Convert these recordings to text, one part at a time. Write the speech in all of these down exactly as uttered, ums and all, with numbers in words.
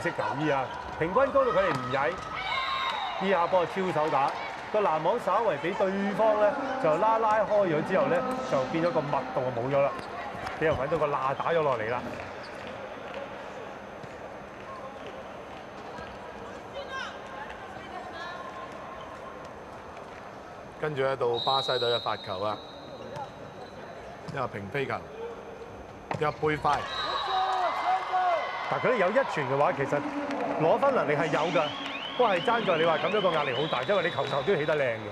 式球衣啊，平均高度佢哋唔曳，呢下波超手打，個籃網稍為俾對方咧就拉拉開咗之後咧，就變咗個密度就冇咗啦，俾人揾到個罅打咗落嚟啦。 跟住咧到巴西隊嘅發球啊，一個平飛球，一個背快。 但佢哋有一傳嘅話，其實攞分能力係有㗎，不過係爭在你話咁樣個壓力好大，因為你球球都起得靚嘅。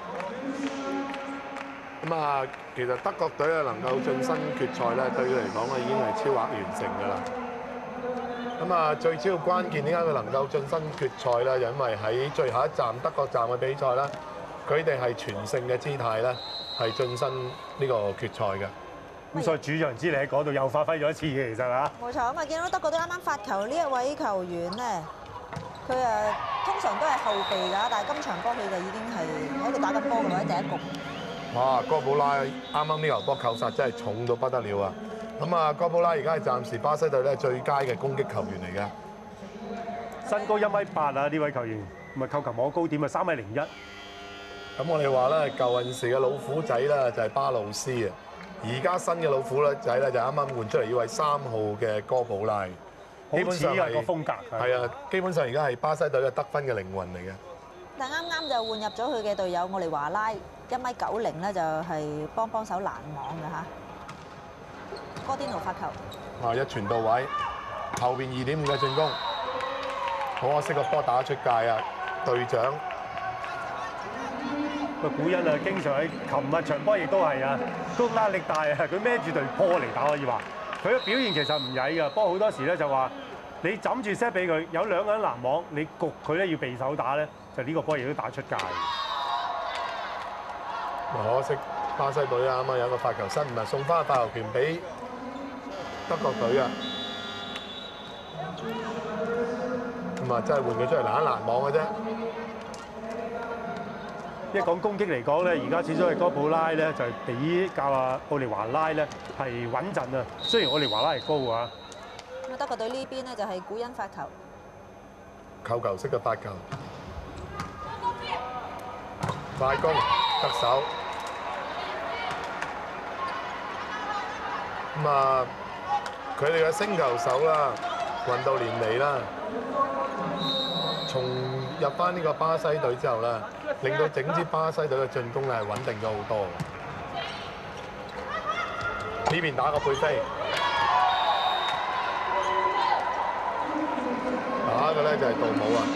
咁啊，其實德國隊啊能夠晉身決賽咧，對佢嚟講咧已經係超額完成㗎啦。咁啊，最主要關鍵點解佢能夠晉身決賽咧？因為喺最後一站德國站嘅比賽啦，佢哋係全勝嘅姿態咧，係晉身呢個決賽嘅。咁所以主場之利喺嗰度又發揮咗一次嘅，其實嚇。 冇錯，咁啊見到德國隊啱啱發球呢一位球員咧，佢誒通常都係後備㗎，但係今場波佢就已經係喺度打緊波㗎啦，喺第一局。 哇！哥布拉啱啱呢球波扣殺真係重到不得了啊！咁啊，哥布拉而家係暫時巴西隊咧最佳嘅攻擊球員嚟嘅， 身高一米八啊！呢位球員，咁啊扣球網高點啊三米零一。 咁我哋話咧舊陣時嘅老虎仔咧就係巴魯斯啊，而家新嘅老虎咧仔咧就啱啱換出嚟呢位三號嘅哥布拉，基本上係個風格係啊，基本上而家係巴西隊嘅得分嘅靈魂嚟嘅。 但啱啱就換入咗佢嘅隊友我哋華拉，一米九零咧就係幫幫手攔網嘅嚇。哥甸奴發球， 啊一傳到位，後邊二點五嘅進攻，好可惜個波打出界啊！隊長。 個古恩啊，經常喺琴日場波亦都係啊，高壓力大啊，佢孭住隊波嚟打可以話，佢嘅表現其實唔曳㗎，不過好多時咧就話你枕住 set 俾佢，有兩個人攔網，你焗佢咧要備手打咧，就呢個波亦都打出界。 可惜巴西隊啊，啱啱有一個發球失誤啊，送翻發球權俾德國隊啊，咁啊真係換佢出嚟攔一攔網嘅啫。 一講攻擊嚟講咧，而家始終係哥布拉咧就係比較啊奧利華拉咧係穩陣啊。雖然奧利華拉係高啊。 咁啊德國隊呢邊咧就係古恩發球， 扣球式嘅發球，快攻得手。咁啊，佢哋嘅星球手啦，運到連尼啦，從入翻呢個巴西隊之後啦，令到整支巴西隊嘅進攻係穩定咗好多嘅。呢邊打個背飛，打嘅咧就係杜姆啊。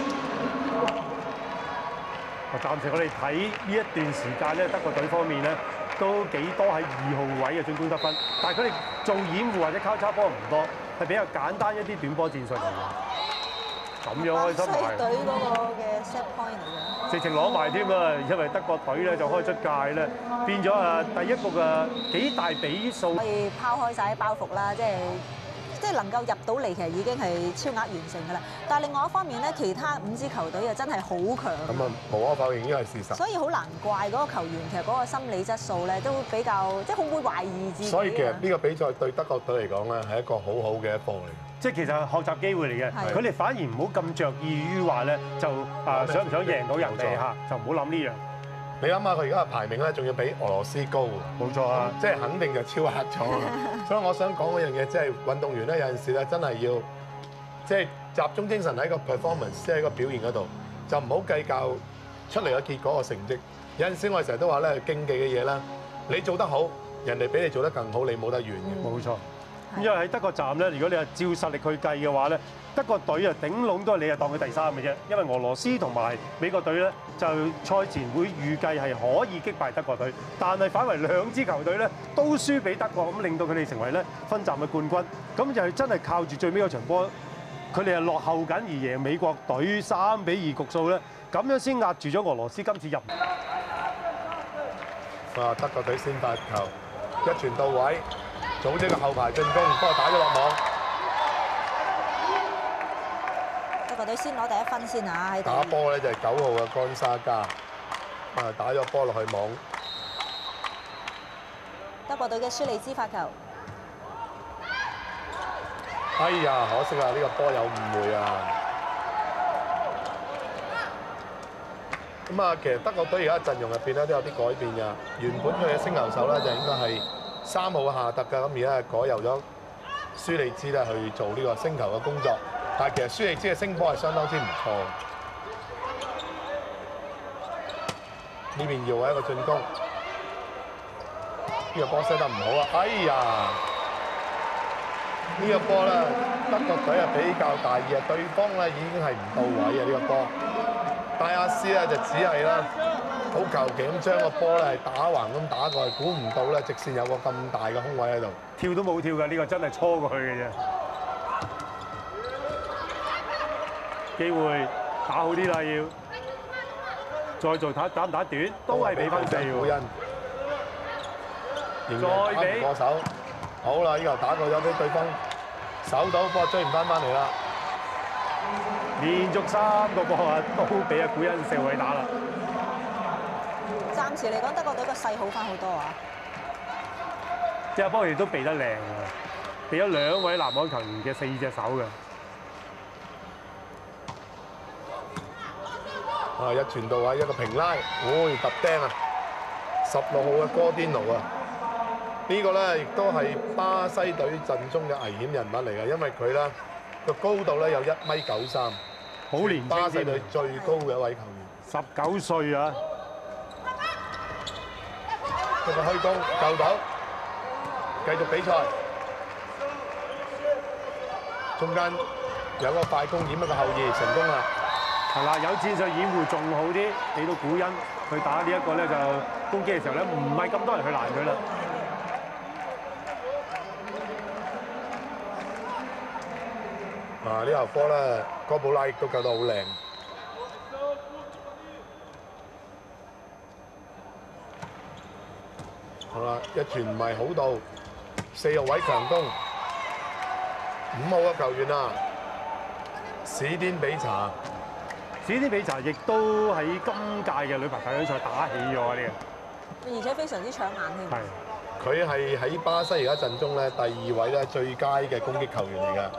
暫時我哋睇呢一段時間咧，德國隊方面咧都幾多喺二號位嘅進攻得分，但係佢哋做掩護或者交叉波唔多，係比較簡單一啲短波戰術嚟嘅。咁樣開心埋。巴西隊嗰個嘅 set point 嚟嘅。直情攞埋添啊！因為德國隊咧就開出界咧，變咗啊第一局嘅幾大比數。可以拋開晒啲包袱啦，即係。即係能夠入到嚟，其實已經係超額完成㗎啦。但係另外一方面咧，其他五支球隊啊真係好強。咁啊，無可否認，已經係事實。所以好難怪嗰個球員其實嗰個心理質素咧都比較，即係好會懷疑自己。所以其實呢個比賽對德國隊嚟講咧係一個好好嘅一課嚟。即係其實係學習機會嚟嘅，佢哋反而唔好咁着意於話咧就啊想唔想贏到人哋嚇，就唔好諗呢樣。你諗下佢而家嘅排名咧，仲要比俄羅斯高，冇錯啊！即係肯定就超額咗。所以我想講嗰樣嘢，即係運動員咧有陣時咧真係要即係集中精神喺個 performance，即係喺個表現嗰度，就唔好計較出嚟嘅結果個成績。有陣時我哋成日都話咧，競技嘅嘢啦，你做得好，人哋比你做得更好，你冇得怨嘅。冇錯。因為喺德國站咧，如果你係照實力去計嘅話咧，德國隊啊頂籠都係你係當佢第三嘅啫。因為俄羅斯同埋美國隊咧就賽前會預計係可以擊敗德國隊，但係反為兩支球隊咧都輸俾德國，咁令到佢哋成為咧分站嘅冠軍。咁就係真係靠住最尾嗰場波，佢哋係落後緊而贏美國隊三比二局數咧，咁樣先壓住咗俄羅斯今次入。 啊！德國隊先發球，一傳到位。組織個後排進攻，不過打咗落網。 德國隊先攞第一分先啊！喺度打波咧就係九號嘅干沙加，啊打咗波落去網。 德國隊嘅舒利茲發球， 哎呀，可惜啊！呢個波有誤會啊！咁啊，其實德國隊而家陣容入邊咧都有啲改變㗎。原本佢嘅星球手咧就應該係三號夏特㗎，咁而家改由咗舒利茲咧去做呢個星球嘅工作。但係其實舒利茲嘅星波係相當之唔錯。呢邊要一個進攻，呢個波射得唔好啊！哎呀！呢個波咧，德國隊啊比較大意啊，對方咧已經係唔到位啊！呢個波，戴亞斯咧就只係啦，好求其咁將個波咧係打橫咁打過去，估唔到咧直線有個咁大嘅空位喺度， 跳都冇跳㗎，呢個真係搓過去嘅啫。機會打好啲啦，要再做打打唔打短，都係俾分四喎。再俾過手。好啦，呢球打過咗俾對方守到，波追唔翻翻嚟啦。 連續三個波啊，都俾阿古恩四位打啦。 暫時嚟講，德國隊個勢好翻好多啊！ 即係波亦都避得靚啊，避咗兩位籃網球員嘅四隻手嘅。 啊！一傳到位，一個平拉，哦，揼釘啊！十六號嘅哥甸奴啊！呢個咧亦都係巴西隊陣中嘅危險人物嚟嘅，因為佢咧個高度咧有一米九三， 好年輕， 巴西隊最高嘅一位球員， 十九歲啊！ 一個虛攻救到，繼續比賽。中間有個快攻掩一個後移成功啦。 係啦，有戰術掩護仲好啲，俾到古恩去打呢一個咧就攻擊嘅時候咧，唔係咁多人去攔佢啦。 啊！呢球波咧，哥布拉亦都救得好靚。好啦，一傳唔係好到，四號位強攻，五號嘅球員啊，史甸比查。 史甸比查亦都喺今屆嘅女排世錦賽打起咗呢個， 而且非常之搶眼添。 係， 佢係喺巴西而家陣中咧第二位咧最佳嘅攻擊球員嚟㗎。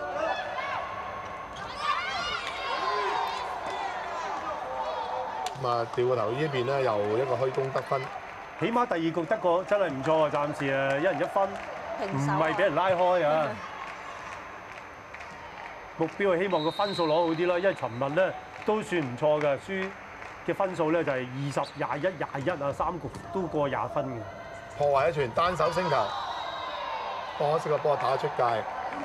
咁啊，調個頭呢邊咧又一個虛攻得分。 起碼第二局得個真係唔錯啊！暫時啊，一人一分，唔係俾人拉開啊！目標係希望個分數攞好啲啦，因為尋日咧都算唔錯嘅，輸嘅分數咧就係二十、廿一、廿一啊，三局都過廿分嘅。 破壞一傳單手星球，可惜個波打出界。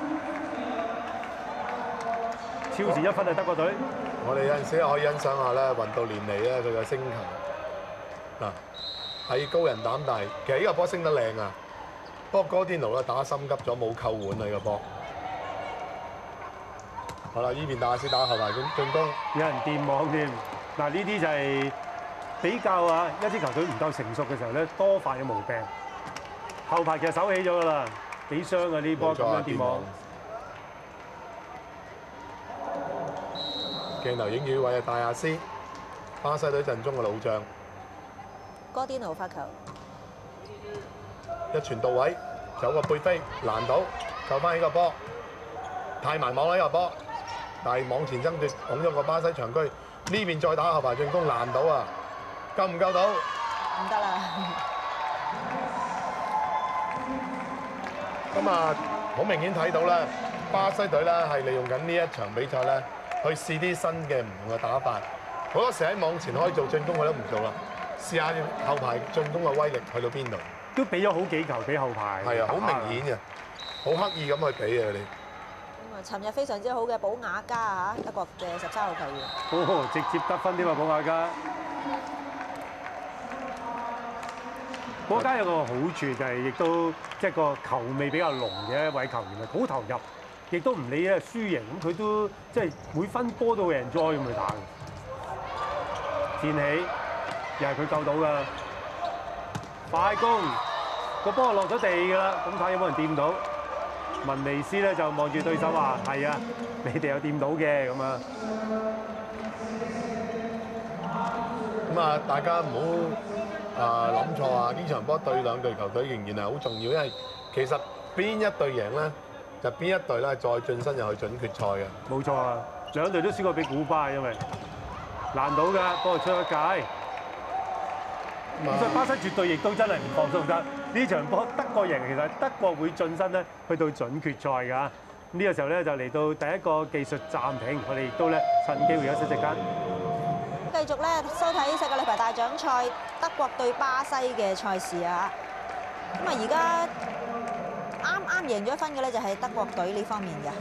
超前一分係德國隊。 我哋有陣時可以欣賞下咧，雲道連尼咧佢嘅星球嗱。係高人膽大，其實呢個波升得靚啊！不過哥甸奴咧打心急咗，冇扣碗啊！呢個波。好啦，呢邊大師打後排咁進攻， 有人電網添。嗱，呢啲就係比較啊，一支球隊唔夠成熟嘅時候咧，多犯嘅毛病。後排其實手起咗㗎啦，幾傷啊！呢波咁樣電網。 鏡頭影住位係大亞斯，巴西隊陣中嘅老將。 哥甸奴發球， 一傳到位，有個背飛攔到，救翻起個波，太埋網啦呢個波，但係網前爭奪拱咗個巴西長居，呢邊再打後排進攻攔到啊，救唔救到？ 唔得啦！ 咁啊，好明顯睇到咧，巴西隊咧係利用緊呢一場比賽咧，去試啲新嘅唔同嘅打法，好多時喺網前可以做進攻，佢都唔做啦。試下後排進攻嘅威力去到邊度？ 都俾咗好幾球俾後排。 係啊，好明顯嘅，好刻意咁去俾啊！你咁啊，尋日非常之好嘅保雅加啊，德國嘅十三號球員。 哦，直接得分添啊！保雅加。保雅加有個好處就係亦都即係個球味比較濃嘅一位球員啊，好投入，亦都唔理咧輸贏，咁佢都即係每分波都會 enjoy 咁去打嘅。戰起。又係佢救到㗎，快攻個波落咗地㗎啦，咁睇下有冇人掂到？文尼斯咧就望住對手話：係啊，你哋有掂到嘅咁啊。 咁啊，大家唔好啊諗錯啊！呢場波對兩隊球隊仍然係好重要，因為其實邊一隊贏咧， 就邊一隊咧再晉身入去準決賽嘅。 冇錯啊，兩隊都輸過俾古巴，因為難到㗎，不過出一界。咁所以巴西絕對亦都真係唔放鬆得。呢場波德國贏，其實德國會晉身咧去到準決賽㗎。呢個時候咧就嚟到第一個技術暫停，我哋亦都咧趁機會休息陣間。 繼續咧收睇世界女排大獎賽德國對巴西嘅賽事啊！咁啊而家啱啱贏咗分嘅咧就係德國隊呢方面嘅。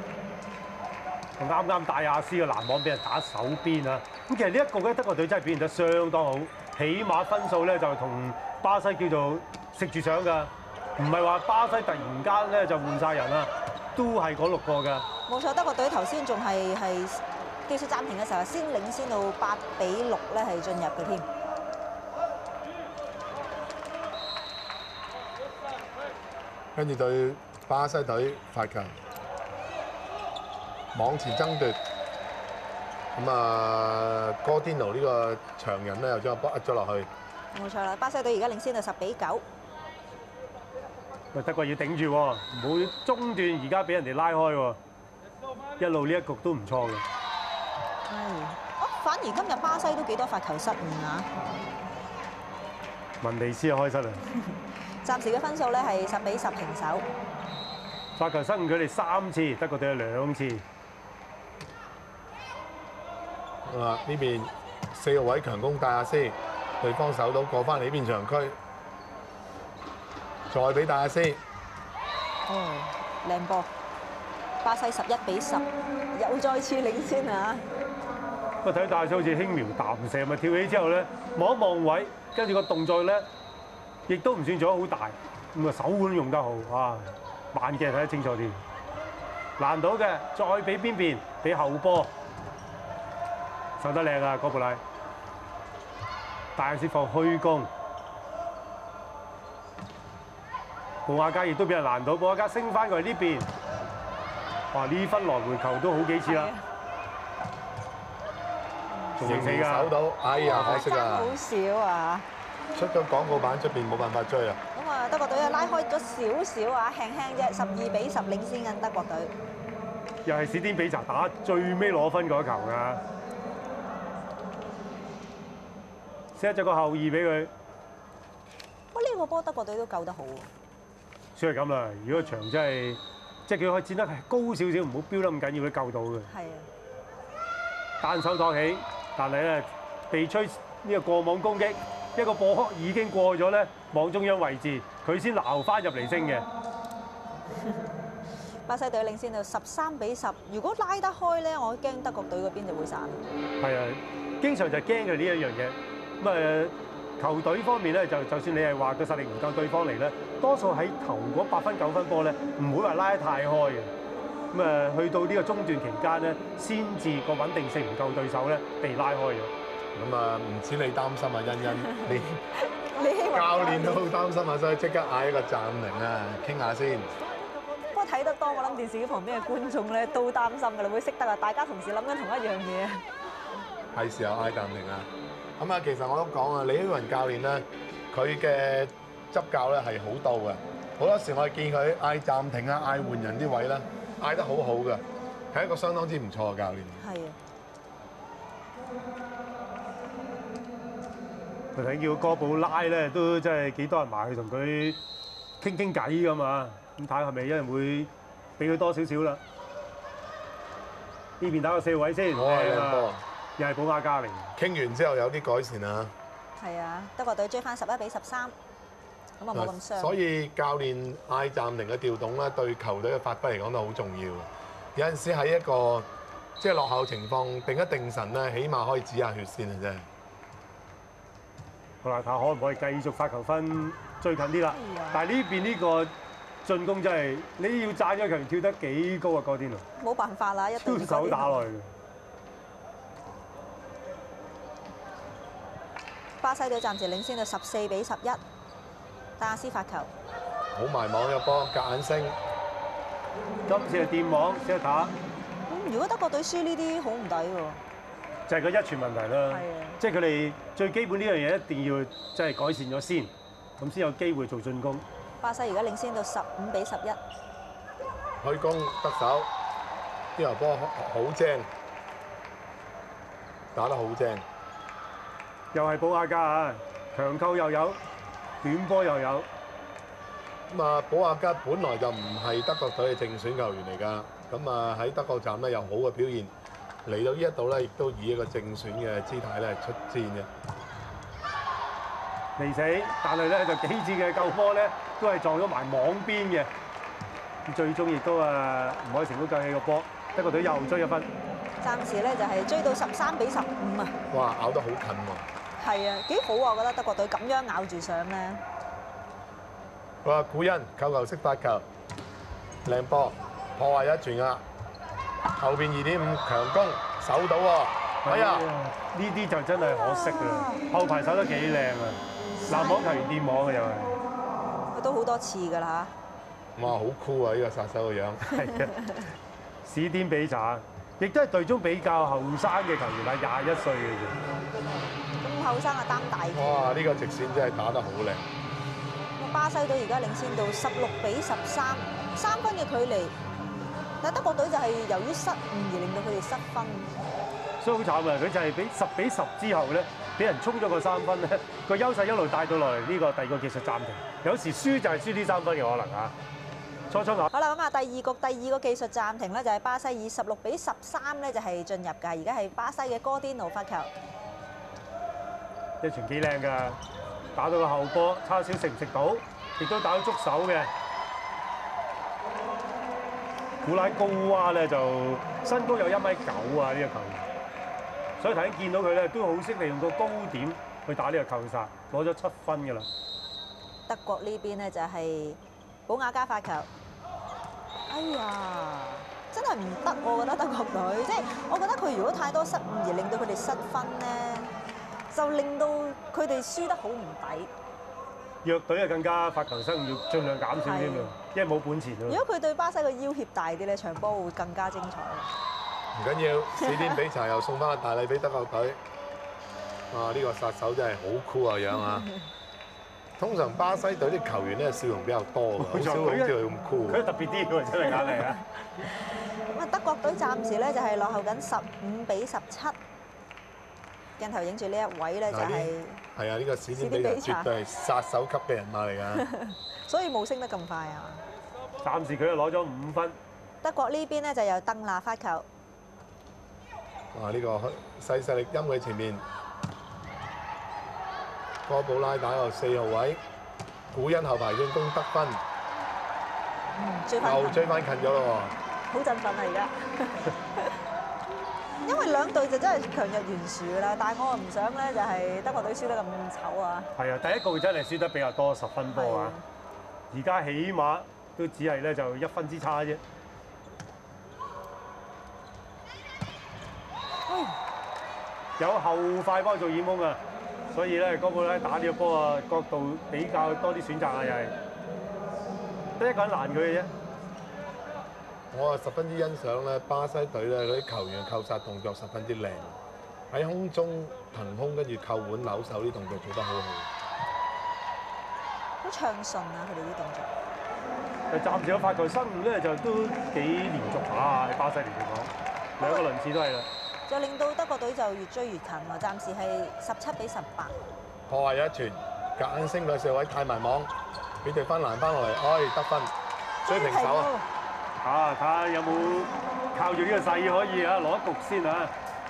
啱啱戴亞斯嘅攔網俾人打手邊啊！咁其實呢一個咧德國隊真係表現得相當好，起碼分數咧就同巴西叫做食住上㗎，唔係話巴西突然間咧就換晒人啦，都係嗰六個㗎。冇錯，德國隊頭先仲係係技術暫停嘅時候先領先到八比六咧係進入嘅添。 跟住對巴西隊發球，網前爭奪。咁啊，哥甸奴呢個長人咧又將個波壓咗落去。 冇錯啦，巴西隊而家領先到十比九。 喂，德國要頂住喎，唔好中段而家俾人哋拉開喎，一路呢一局都唔錯嘅。 係，哦，反而今日巴西都幾多發球失誤啊！ 文尼斯啊開失啦。 暫時嘅分數咧係十比十平手。 發球失誤佢哋三次，德國隊有兩次。 啊！呢邊四個位強攻戴亞斯，對方守到過翻嚟呢邊場區，再俾戴亞斯。 哦，靚波！巴西十一比十，又再次領先啊！ 不過睇戴亞斯好似輕描淡寫，咪跳起之後咧望一望位，跟住個動作咧亦都唔算做得好大，咁啊手腕用得好啊，慢鏡睇得清楚啲。難到嘅，再俾邊邊，俾後波。守得靚啊，哥布拉！戴亞斯放虛攻，布亞加亦都俾人攔到，布亞加升翻過嚟呢邊。哇！呢分來回球都好幾次啦，仲未死㗎。 守到，哎呀，可惜啊！ 好少啊！ 出咗廣告版出邊冇辦法追啊！ 咁啊，德國隊啊拉開咗少少啊，輕輕啫，十二比十領先緊德國隊。 又係史甸比查打最尾攞分嗰球㗎。set 咗個後二俾佢。 哇！呢個波德國隊都救得好喎。 算係咁啦，如果場真係即係佢可以戰得高少少，唔好飆得咁緊要，都救到嘅。係啊。單手托起，但係咧被吹呢個過網攻擊，一個波已經過咗咧網中央位置，佢先撈翻入嚟升嘅。 巴西隊領先到十三比十，如果拉得開咧，我驚德國隊嗰邊就會散。係啊， 經常就驚佢呢一樣嘢。咁誒球隊方面咧，就就算你係話個實力唔夠對方嚟咧，多數喺頭嗰八分九分波咧，唔會話拉得太開嘅。咁誒去到呢個中段期間咧，先至個穩定性唔夠對手咧，被拉開咗。 咁啊，唔止你擔心啊，欣欣，你教練都好擔心啊，所以即刻嗌一個暫停啊，傾下先。 不過睇得多，我諗電視機旁邊嘅觀眾咧都擔心㗎啦，會識得啊，大家同時諗緊同一樣嘢。 係時候嗌暫停啊！咁啊，其實我都講啊，李希雲教練咧，佢嘅執教咧係好到嘅。好多時我哋見佢嗌暫停啊、嗌換人啲位咧，嗌得好好嘅，係一個相當之唔錯嘅教練。係啊。 佢睇叫哥布拉咧，都真係幾多人埋去同佢傾傾偈㗎嘛。咁睇下係咪有人會俾佢多少少啦？呢邊打個四位先。 好啊，靚波。 又係保亞加嚟。 傾完之後有啲改善啊。 係啊，德國隊追翻十一比十三，咁啊冇咁傷。 所以教練嗌暫停嘅調動咧，對球隊嘅發揮嚟講都好重要。有陣時喺一個即係落後情況，定一定神咧，起碼可以止下血先啊！真係。 好啦，睇下可唔可以繼續發球分追近啲啦。但係呢邊呢個進攻真係你要讚咗球跳得幾高啊！哥甸奴。冇辦法啦，一對手打落去。巴西隊暫時領先到十四比十一，戴亞斯發球， 好埋網嘅波，夾硬升。 今次係電網 set 打。 咁如果德國隊輸呢啲好唔抵喎。 就係個一傳問題啦。係啊。即係佢哋最基本呢樣嘢一定要即係改善咗先，咁先有機會做進攻。 巴西而家領先到十五比十一。 開弓得手，呢球波好正，打得好正。 又係保亞加啊，強扣又有，短波又有。 咁啊，保亞加本來就唔係德國隊嘅正選球員嚟㗎，咁啊喺德國站咧有好嘅表現，嚟到呢一度咧亦都以一個正選嘅姿態咧出戰嘅。 未死，但係咧就幾次嘅救波咧都係撞咗埋網邊嘅，咁最終亦都啊唔可以成功救起個波，德國隊又追一分。 暫時咧就係追到十三比十五啊！ 哇，咬得好近喎！ 係啊，幾好啊！我覺得德國隊咁樣咬住上咧。 哇，古恩扣球識發球，靚波破壞一傳啊！後邊二點五強攻守到喎，哎呀！ 呢啲就真係可惜啦，後排守得幾靚啊！籃網球員掂網嘅又係， 佢都好多次㗎啦嚇！哇，好酷啊！呢個殺手個樣。 係啊，史甸比查，亦都係隊中比較後生嘅球員，係廿一歲嘅啫。 咁後生啊，擔大旗。 哇！呢個直線真係打得好靚。 巴西隊而家領先到十六比十三，三分嘅距離。但德國隊就係由於失誤而令到佢哋失分。 所以好慘啊！佢就係俾十比十之後咧，俾人衝咗個三分咧，個優勢一路帶到落嚟呢個第二個技術暫停。有時輸就係輸呢三分嘅可能啊！初初好啦，咁啊，第二局第二個技術暫停咧，就係巴西以十六比十三咧就係進入㗎。而家係巴西嘅哥甸奴發球， 一傳幾靚㗎，打到個後波，差少食唔食到，亦都打到捉手嘅。古拉高娃咧就身高有一米九啊，呢個球員。所以頭先見到佢咧，都好識利用個高點去打呢個扣殺，攞咗七分㗎啦。 德國呢邊咧就係保亞加發球。哎呀，真係唔得，我覺得德國隊，即係我覺得佢如果太多失誤而令到佢哋失分咧，就令到佢哋輸得好唔抵。 弱隊啊更加發球失誤要盡量減少啲啊，因為冇本錢啊。 如果佢對巴西個要挾大啲咧，場波會更加精彩。 唔緊要，史甸比查又送翻個大禮俾德國隊。哇！呢個殺手真係好酷啊樣啊！通常巴西隊啲球員咧笑容比較多㗎，好少好似佢咁酷。 佢特別啲喎，真係硬嚟啊！ 咁啊，德國隊暫時咧就係落後緊十五比十七。鏡頭影住呢一位咧就係係啊，呢個史甸比查絕對係殺手級嘅人馬嚟㗎。 所以冇升得咁快啊！ 暫時佢就攞咗五分。 德國呢邊咧就由鄧拿發球。 哇！呢個細細力陰佢前面，哥布拉打到四號位，古恩後排進攻得分，又追翻近咗咯喎！ 好振奮啊！而家，因為兩隊就真係強弱懸殊㗎啦，但係我唔想咧就係德國隊輸得咁醜啊！ 係啊，第一局真係輸得比較多十分波啊！而家起碼都只係咧就一分之差啫。有後快幫佢做掩鋒啊，所以咧哥布拉打呢個波啊角度比較多啲選擇啊，又係得一個人攔佢嘅啫。 我啊十分之欣賞咧巴西隊咧嗰啲球員嘅扣殺動作十分之靚，喺空中騰空跟住扣腕扭手啲動作做得好好， 好暢順啊！佢哋啲動作。 誒，暫時嘅發球失誤咧就都幾連續下喺巴西嚟講，兩個輪次都係啦。 就令到德國隊就越追越近喎，暫時係十七比十八。 破壞一傳，夾硬升佢四位太埋網，俾對方攔翻落嚟，哎得分，追平手啊！ 啊，睇下有冇靠住呢個勢可以啊攞一局先啊！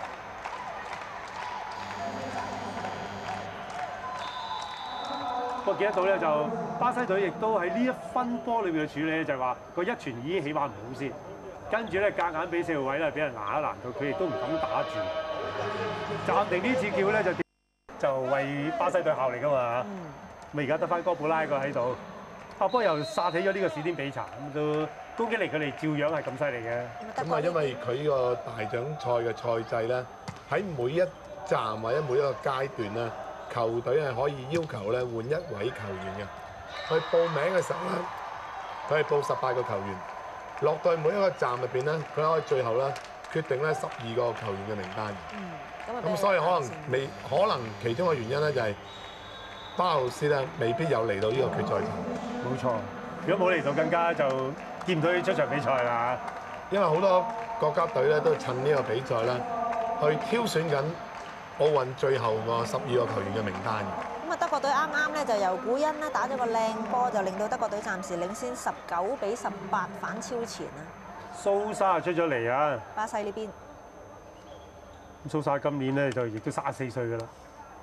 不過見得到咧，就巴西隊亦都喺呢一分波裏邊嘅處理咧，就係話個一傳已經起碼唔好先。跟住咧，夾硬俾四號位咧，俾人攔一攔到，佢亦都唔敢打住。暫停呢次叫咧，就就為巴西隊效力㗎嘛。咁而家得翻哥布拉個喺度，啊不過又殺起咗呢個史甸比查，咁都攻擊力佢哋照樣係咁犀利嘅。 咁啊，因為佢個大獎賽嘅賽制咧，喺每一站或者每一個階段咧，球隊係可以要求咧換一位球員嘅。佢報名嘅時候咧，佢係報十八個球員。落到每一個站入邊咧，佢可以最後咧決定咧十二個球員嘅名單。嗯，咁所以可能未可能其中嘅原因咧就係巴魯斯咧未必有嚟到呢個決賽場。 冇錯，如果冇嚟到更加就見唔到佢出場比賽啦。 因為好多國家隊咧都趁呢個比賽咧，去挑選緊奧運最後個十二個球員嘅名單嘅。 咁啊，德國隊啱啱咧就由古恩咧打咗個靚波，就令到德國隊暫時領先十九比十八反超前啊！ 蘇莎出咗嚟啊！ 巴西呢邊， 咁蘇莎今年咧就亦都三十四歲㗎啦。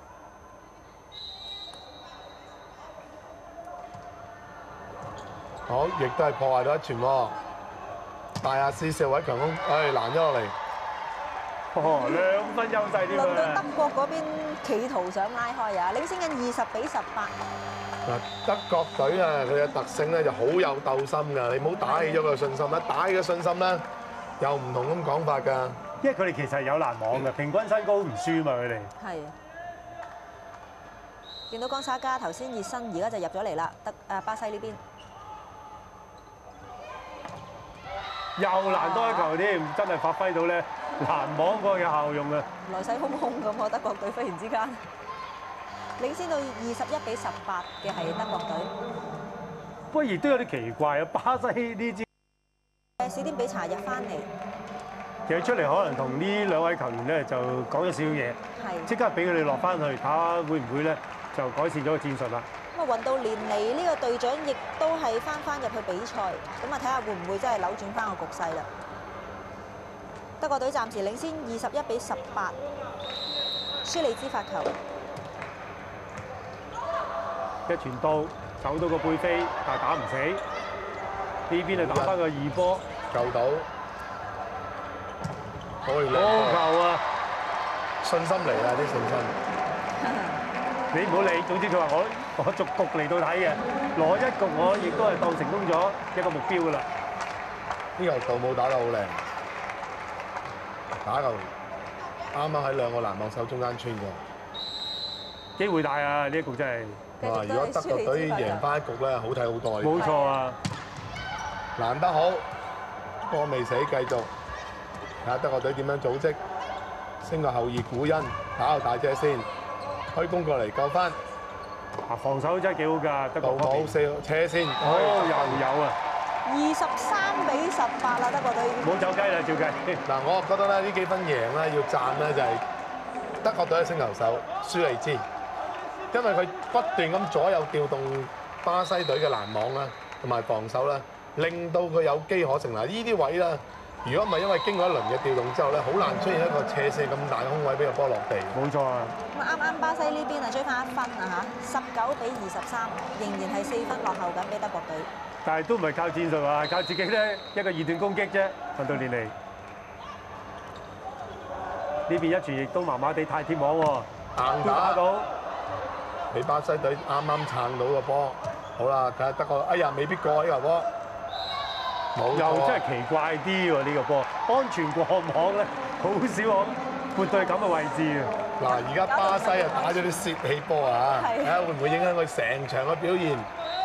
好，亦都係破壞到一傳喎。大亞斯四位強攻，唉攔咗落嚟。 哦，兩分優勢添啊！ 輪到德國嗰邊企圖想拉開啊，領先緊二十比十八。 嗱，德國隊啊，佢嘅特性咧就好有鬥心㗎，你唔好打起咗佢嘅信心啦，打起嘅信心咧又唔同咁講法㗎。 因為佢哋其實係有攔網嘅，平均身高唔輸嘛，佢哋。 係啊，見到江沙加頭先熱身，而家就入咗嚟啦。德誒巴西呢邊。 又攔多一球添，真係發揮到咧攔網嗰個嘅效用啊！ 來勢洶洶咁啊，德國隊忽然之間領先到二十一比十八嘅係德國隊。 不過亦都有啲奇怪啊，巴西呢支誒史甸比查入翻嚟， 其實出嚟可能同呢兩位球員咧就講咗少少嘢， 係即刻俾佢哋落翻去睇下會唔會咧就改善咗個戰術啦。 咁啊，運到連尼呢個隊長亦都係翻翻入去比賽，咁啊睇下會唔會真係扭轉翻個局勢啦。德國隊暫時領先二十一比十八，舒利茲發球， 一傳到走到個背飛，但係打唔死。呢邊係打翻個二波， 救到，可以高球啊！ 信心嚟啊！啲信心。 你唔好理，總之佢話我我逐局嚟到睇嘅，攞一局我亦都係當成功咗一個目標㗎啦。 呢球杜武打得好靚，打球啱啱喺兩個籃網手中間穿過， 機會大啊！呢一局真係。 哇！如果德國隊贏翻一局咧，好睇好多。 冇錯啊！ 攔得好，波未死，繼續睇下德國隊點樣組織，升個後二古恩打個大隻先。推攻過嚟救翻， 啊防守真係幾好㗎，德國杜武四車先， 哦又有啊， 二十三比十八啦，德國隊已經冇走雞啦，照計。 嗱，我覺得咧呢幾分贏咧要讚咧就係德國隊嘅星球手舒利茲，因為佢不斷咁左右調動巴西隊嘅攔網啦，同埋防守啦，令到佢有機可乘。嗱，呢啲位啦，如果唔係因為經過一輪嘅調動之後咧，好難出現一個斜射咁大嘅空位俾個波落地。 冇錯啊！ 咁啊啱啱巴西呢邊啊追翻一分啊嚇，十九比二十三，仍然係四分落後緊俾德國隊。 但係都唔係靠戰術啊，靠自己咧一個二段攻擊啫，運到連嚟。呢邊一傳亦都麻麻地太貼網喎， 硬打到，俾巴西隊啱啱撐到個波。好啦，睇下德國，哎呀未必過呢球波。 又真係奇怪啲喎呢個波，安全過網咧，好少可撥到咁嘅位置啊！ 嗱，而家巴西啊打咗啲泄氣波啊，睇下會唔會影響佢成場嘅表現？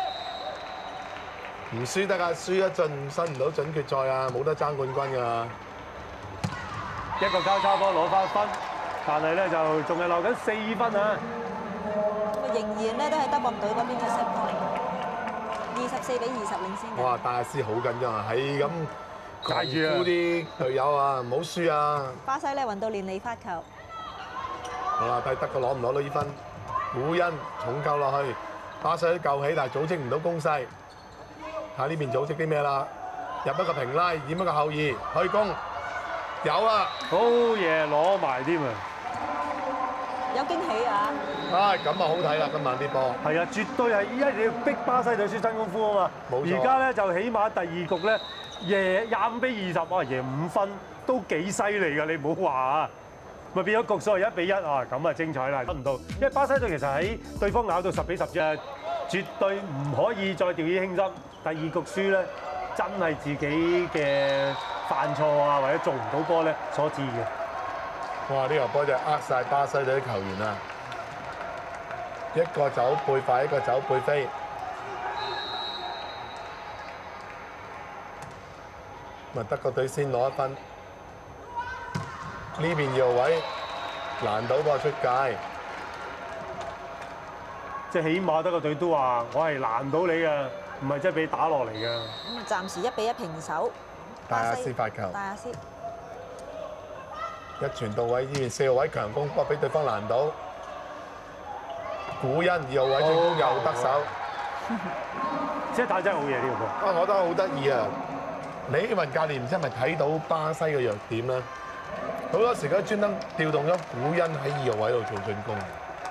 唔輸得啊，輸一進申唔到準決賽啊，冇得爭冠軍㗎。 一個交叉波攞翻分，但係咧就仲係留緊四分啊！ 仍然咧都係德國隊嗰邊嘅勝利。二十四比二十領先。 哇！戴亞斯好緊張啊，係咁戒住啲隊友啊，唔好輸啊！ 巴西咧運到連尼發球。 好啦，睇德國攞唔攞到呢分？古恩重救落去，巴西都救起，但係組織唔到攻勢。睇下呢邊組織啲咩啦？入一個平拉，掩一個後二，去攻有啊！ 好嘢，攞埋添啊！ 有驚喜啊！ 唉，咁啊好睇啦，今晚啲波。 係啊，絕對係一定要逼巴西隊輸真功夫啊嘛！ 冇錯。 而家咧就起碼第二局咧贏廿五比二十啊，贏五分都幾犀利㗎！你唔好話啊，咪變咗局數係一比一啊！咁啊精彩啦，得唔到，因為巴西隊其實喺對方咬到十比十啫，絕對唔可以再掉以輕心。第二局輸咧，真係自己嘅犯錯啊，或者做唔到波咧所致嘅。 哇！呢球波就呃晒巴西隊啲球員啊！一個走背快，一個走背飛。咪德國隊先攞一分。呢邊右位攔到波出界。 即係起碼德國隊都話：我係攔到你嘅，唔係真係俾打落嚟嘅。 咁啊， 暫時一比一平手。 戴亞斯發球， 戴亞斯一傳到位，依然四號位強攻，不過俾對方攔到。古恩二號位進攻又得手， 即係打真係好嘢呢個波。 啊，我覺得好得意啊！李雲教練唔知係咪睇到巴西嘅弱點咧？好多時佢專登調動咗古恩喺二號位度做進攻。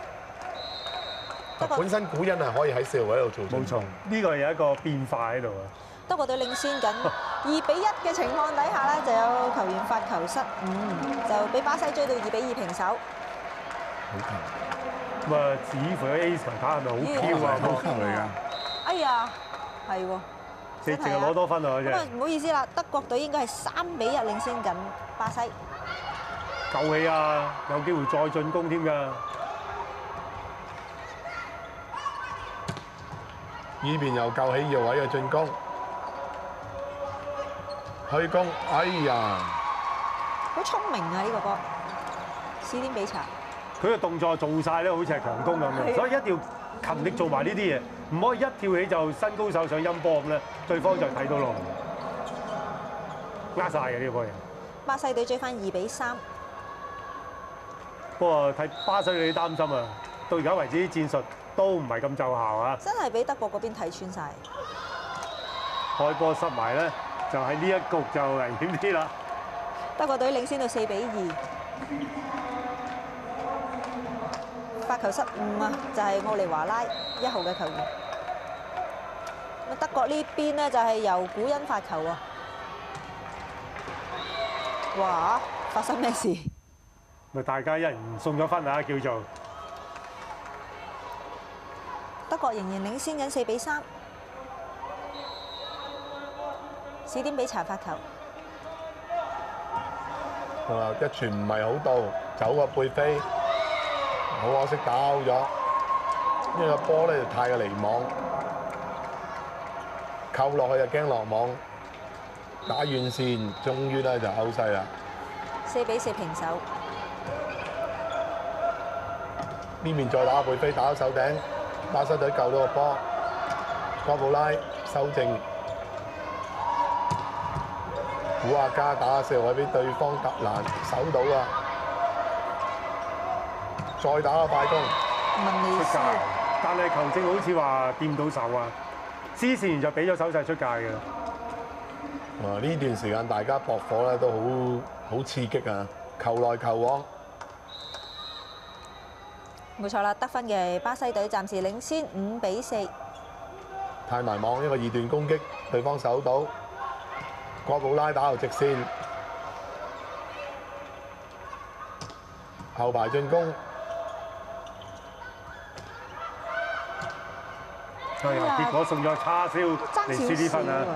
本身古恩係可以喺四號位度做進攻。 冇錯，呢個有一個變化喺度啊！ 德國隊領先緊二比一嘅情況底下咧，就有球員發球失誤，就俾巴西追到二比二平手。 好球！ 咁啊，似乎有 Ace 球打係咪好飄啊？ 好球嚟㗎！ 哎呀，係喎， 即係淨係攞多分啊！ 咁啊，唔好意思啦，德國隊應該係三比一領先緊巴西。 夠氣啊！有機會再進攻添㗎。 呢邊又救起二號位嘅進攻，去攻，哎呀！ 好聰明啊！呢個波，史甸比查。 佢嘅動作做晒咧，好似係強攻咁嘅，所以一定要勤力做埋呢啲嘢，唔可以一跳起就伸高手上陰波咁咧，對方就睇到咯，呃晒嘅呢個波嘢。 巴西隊追翻二比三。 不過睇巴西隊擔心啊，到而家為止啲戰術都唔係咁奏效啊！ 真係俾德國嗰邊睇穿晒。 開波失埋咧，就喺呢一局就危險啲啦。 德國隊領先到四比二。發球失誤啊，就係奧利華拉一號嘅球員。咁德國呢邊咧就係由古恩發球啊！哇！發生咩事？ 咪大家一人送咗分啊，叫做。 德國仍然領先緊四比三。史甸比查發球。 啊！一傳唔係好到，走個背飛，好可惜打 out 咗。呢個波咧就太過離網，扣落去就驚落網，打遠線，終於咧就 out 曬啦。 四比四平手。 呢邊再打背飛，打到手頂，巴西隊救到個波，哥布拉修正。古亞加打四號位俾對方突攔守到啊！再打個快攻， 出界，但係球證好似話掂到手啊！之前就俾咗手勢出界嘅。 啊！呢段時間大家搏火咧都好好刺激啊！球來球往。 冇錯啦，得分嘅巴西隊暫時領先五比四。 太埋網一個二段攻擊，對方守到。哥布拉打後直線，後排進攻， 係啊！結果送咗叉燒嚟輸啲分啊！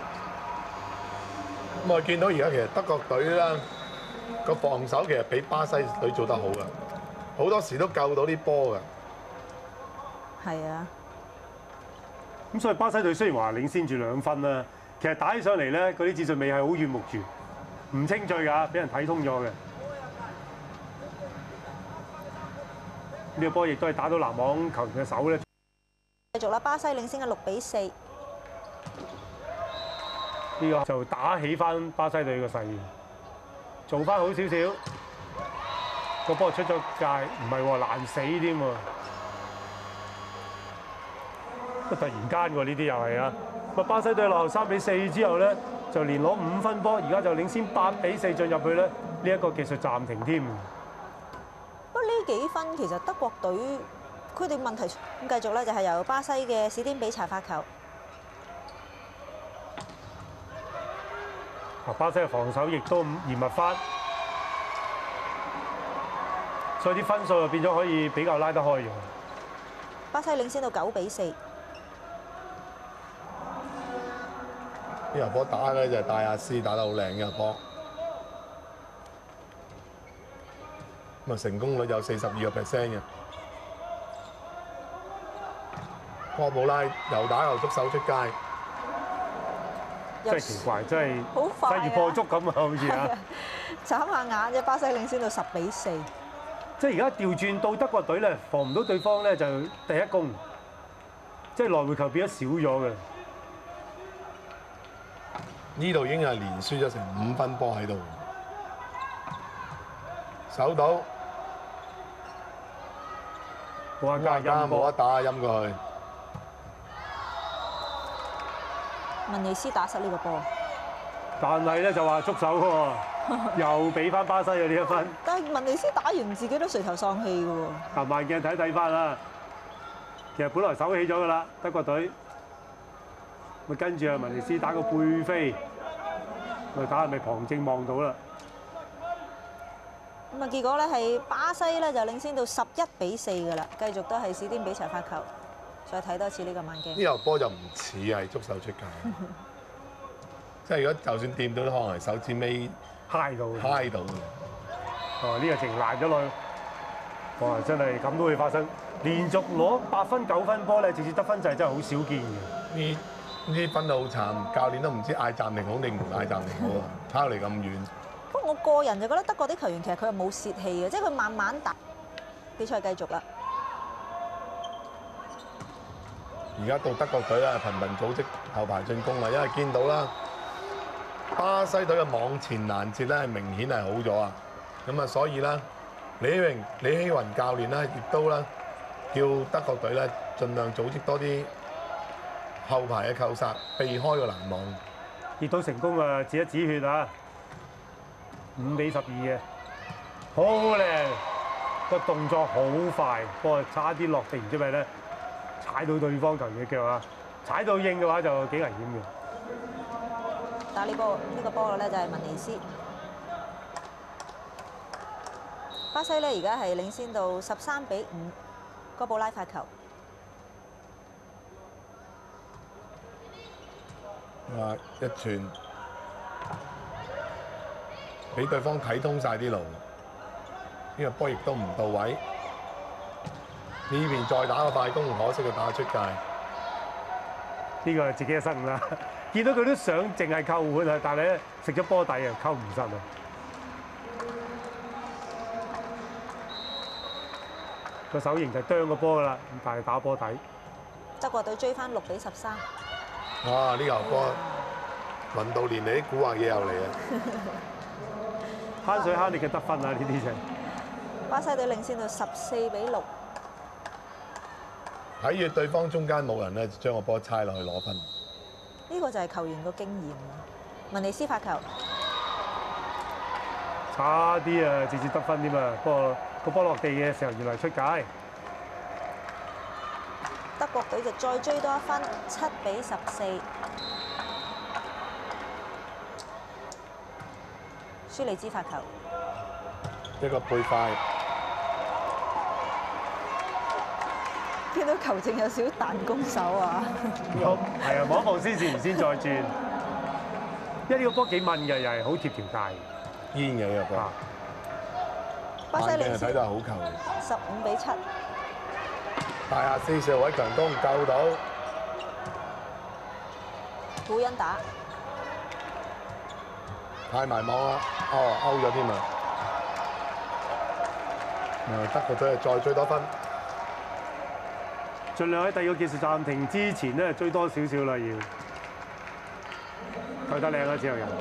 咁我見到而家其實德國隊啦個防守其實比巴西隊做得好噶，好多時都救到啲波噶。 係啊。 咁所以巴西隊雖然話領先住兩分啦。其實打起上嚟咧，嗰啲戰術未係好遠目住，唔清脆㗎，俾人睇通咗嘅。呢個波亦都係打到籃網球員嘅手咧。 繼續啦，巴西領先嘅六比四。呢個就打起翻巴西隊嘅勢，做翻好少少。個波出咗界，唔係喎，難死添喎。突然間喎，呢啲又係啊！巴西隊落後三比四之後咧，就連攞五分波，而家就領先八比四進入去咧，呢一個技術暫停添。 不過呢幾分其實德國隊佢哋問題咁繼續咧，就係由巴西嘅史甸比查發球。 啊，巴西嘅防守亦都嚴密翻，所以啲分數就變咗可以比較拉得開嘅。 巴西領先到九比四。 呢球波打咧就係戴亞斯打得好靚嘅波，咁啊成功率有四十二個 percent 嘅。哥布拉又打又捉手出街， 真係奇怪，真係好快啊！ 勢如破竹咁啊，好似啊！ 眨下眼啫，巴西領先到十比四。 即係而家調轉到德國隊咧，防唔到對方咧就第一攻，即係來回球變咗少咗嘅。 呢度已經係連輸咗成五分波喺度，守到， 冇得加冇得打陰過去。 文尼斯打失呢個波， 但係咧就話觸手喎，又俾翻巴西嘅呢一分。 但係文尼斯打完自己都垂頭喪氣嘅喎。 嗱，慢鏡睇睇翻啦，其實本來手起咗㗎啦，德國隊。咪跟住啊，文尼斯打個背飛，咪睇下咪旁正望到啦。 咁啊，結果咧係巴西咧就領先到十一比四㗎啦，繼續都係史甸比齊發球。再睇多次呢個慢鏡。 呢球波就唔似係觸手出界，即係如果就算掂到都可能係手指尾揩到， 揩到嘅。 哦，呢個直爛咗落去，哇！真係咁都會發生，連續攞八分九分波咧，直接得分制真係好少見嘅。 呢呢啲分到好慘，教練都唔知嗌暫停好定唔嗌暫停好啊！拋離咁遠。 不過我個人就覺得德國啲球員其實佢係冇泄氣嘅，即係佢慢慢打。比賽繼續啦。 而家到德國隊啦，頻頻組織後排進攻啦，因為見到啦，巴西隊嘅網前攔截咧係明顯係好咗啊！咁啊，所以咧，李希榮、李希雲教練咧，亦都咧叫德國隊咧盡量組織多啲後排嘅扣殺，避開個攔網。 亦都成功啊！止一止血啊！五比十二嘅，好靚，個動作好快，不過差啲落地唔知咩咧，踩到對方球員嘅腳啊！踩到應嘅話就幾危險嘅。 打呢波呢個波咧就係文尼斯。巴西咧而家係領先到十三比五，哥布拉發球。 啊！一傳俾對方睇通晒啲路，呢個波亦都唔到位。呢邊再打個快攻，可惜佢打出界。 呢個係自己嘅失誤啦。見到佢都想淨係扣碗啊，但係咧食咗波底啊，扣唔實啊。個手型就啄個波㗎啦，但係打波底。 德國隊追翻六比十三。 哇！呢球波輪到連你啲古惑嘢又嚟啊！ 慳水慳力嘅得分啊！呢啲就巴西隊領先到十四比六。 睇住對方中間冇人咧，就將個波猜落去攞分。 呢個就係球員個經驗。文尼斯發球， 差啲啊，直接得分添啊！不過個波落地嘅時候，原來出界。 德國隊就再追多一分，七比十四。舒利茲發球， 一個背快， 見到球證有少少彈弓手啊！ 好，係啊，望一望先至，先再轉。因為呢個波幾問嘅，又係好貼條界。 煙嘅呢個波。 巴西領先睇到係好球。 十五比七。 大下四射位強攻救到， 古恩打派埋網啦，哦勾咗添啊！誒德國隊再追多分， 盡量喺第二個技術暫停之前咧追多少少啦，要退得靚啦，自由人。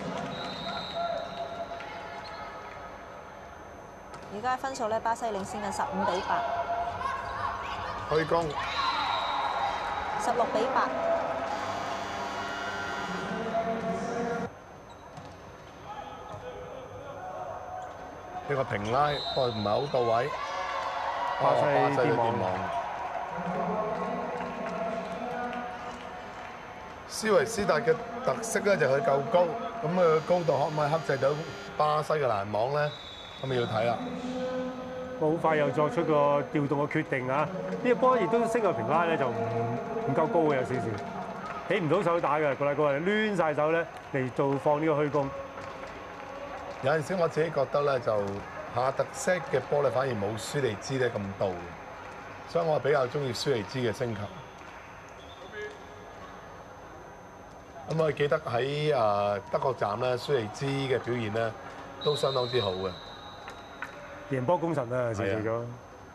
而家分數咧，巴西領先緊十五比八。 開攻， 十六比八。 一個平拉，不過唔係好到位。 巴西都電網。 斯維斯達嘅特色咧就係佢夠高，咁佢高度可唔可以克制到巴西嘅攔網咧？咁咪要睇啦。 好快又作出個調動嘅決定啊！呢個波亦都升個平拉咧，就唔唔夠高嘅有少少，起唔到手打嘅，個禮個係攣晒手咧嚟做放呢個虛攻。 有陣時我自己覺得咧，就下特色嘅波咧，反而冇舒利茲咧咁到，所以我比較中意舒利茲嘅星球。咁我記得喺誒德國站咧，舒利茲嘅表現咧都相當之好嘅。 贏波功臣啊，成就咗。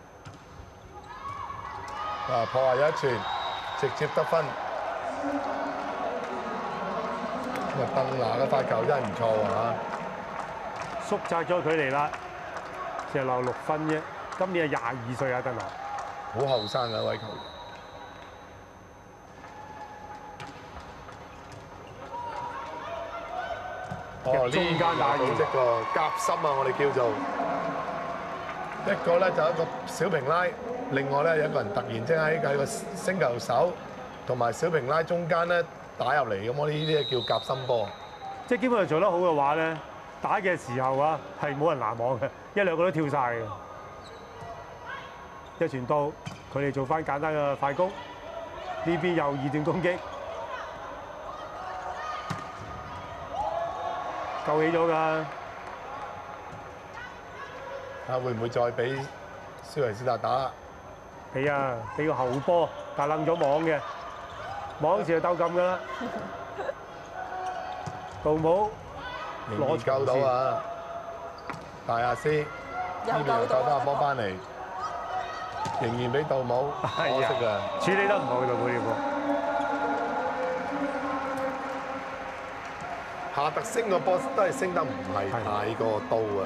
啊，破壞一傳，直接得分。呢個鄧拿嘅發球真係唔錯喎縮窄咗距離啦，只係漏六分啫。今年係廿二歲啊，鄧拿。 好後生嘅一位球員。哦，呢中間打組織個夾心啊，我哋叫做一個咧就一個小平拉，另外咧有一個人突然之間喺個星球手同埋小平拉中間咧打入嚟，咁我呢啲叫夾心波。 即係基本上做得好嘅話咧，打嘅時候啊係冇人攔網嘅，一兩個都跳晒嘅。一傳到佢哋做翻簡單嘅快攻，呢邊又二段攻擊。救起咗㗎， 啊會唔會再俾斯維斯達打？ 俾啊，俾個後波，但係掕咗網嘅，網時就鬥禁㗎啦。杜姆攞救到啊！大亞斯呢邊又救翻個波翻嚟，仍然俾杜姆可惜啊！ 處理得唔好，杜姆呢個。 夏特升個波都係升得唔係太過多啊！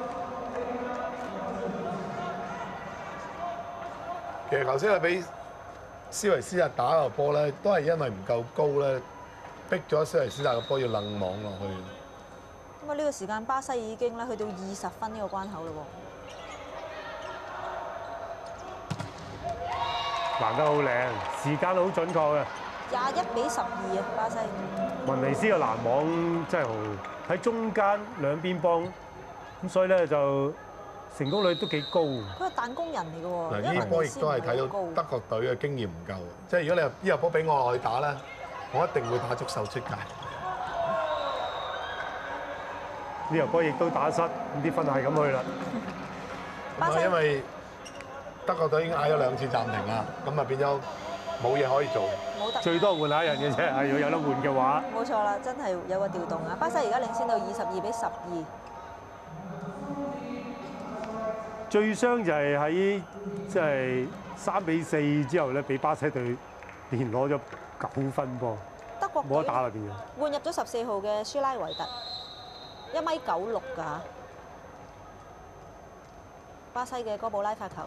其實頭先係俾斯維斯達打個波咧，都係因為唔夠高咧，逼咗斯維斯達個波要掕網落去。 咁啊，呢個時間巴西已經咧去到二十分呢個關口嘞喎。 攔得好靚，時間好準確嘅。 廿一比十二啊，巴西。 雲尼斯嘅攔網真係好，喺中間兩邊幫，咁所以咧就成功率都幾高。 佢係彈弓人嚟嘅喎。 嗱，呢波亦都係睇到德國隊嘅經驗唔夠，即係如果你呢個波俾我落去打咧，我一定會打足手出界。 呢個波亦都打失，咁啲分係咁去啦。 巴西因為德國隊已經嗌咗兩次暫停啦，咁啊變咗冇嘢可以做。 冇得。 最多換下人嘅啫，係如果有得換嘅話。 冇錯啦，真係有個調動啊！巴西而家領先到二十二比十二。 最傷就係喺即係三比四之後咧，俾巴西隊連攞咗九分波。 德國冇得打啦，變咗。 換入咗十四號嘅舒拉維特，一米九六㗎嚇。巴西嘅哥布拉發球。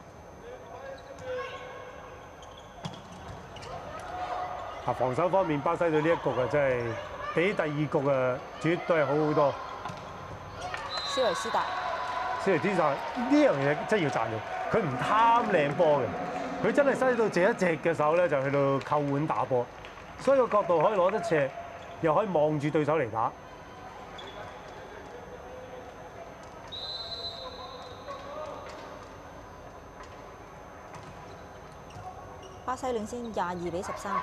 啊，防守方面，巴西隊呢一局啊，真係比第二局啊，絕對係好好多。 斯維斯達， 斯維斯達呢樣嘢真係要讚佢，佢唔貪靚波嘅，佢真係犀到借一隻嘅手咧，就去到扣碗打波，所以個角度可以攞得斜，又可以望住對手嚟打。 巴西領先廿二比十三。